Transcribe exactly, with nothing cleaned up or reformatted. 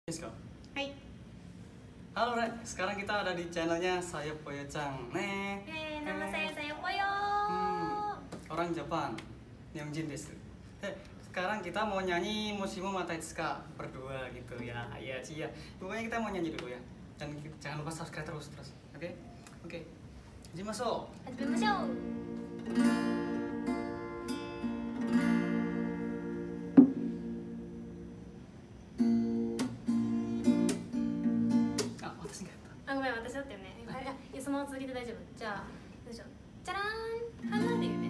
Yes kak. Hai. Halo Rek, sekarang kita ada di channelnya Saya Poyo Chang. Nih. Hey, nama saya saya Poyo. Hmm, orang Jepang, Nyongjin desu. Eh, sekarang kita mau nyanyi Mushimu Mata Itsuka berdua gitu ya. Iya sih ya. Pokoknya kita mau nyanyi dulu ya. Dan jangan lupa subscribe terus terus. Oke? Oke. Jimaso. 始めましょう。 あ、私がやった。 あ、ごめん、私だったよね。あ、いや、そのまま続けて大丈夫。じゃあ、よいしょ。じゃらーん、花で言うね。